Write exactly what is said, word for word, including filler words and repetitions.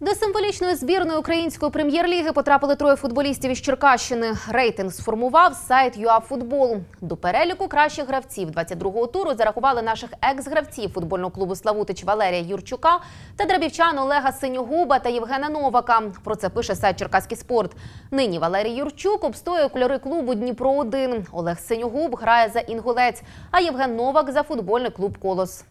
До символічної збірної української прем'єр-ліги потрапили троє футболістів із Черкащини. Рейтинг сформував сайт ЮАФутбол. До переліку кращих гравців двадцять другого туру зарахували наших екс-гравців футбольного клубу «Славутич» Валерія Юрчука та драбівчан Олега Синьогуба та Євгена Новака. Про це пише сайт «Черкаський спорт». Нині Валерій Юрчук обстоює кольори клубу «Дніпро один». Олег Синьогуб грає за «Інгулець», а Євген Новак – за футбольний клуб «Колос».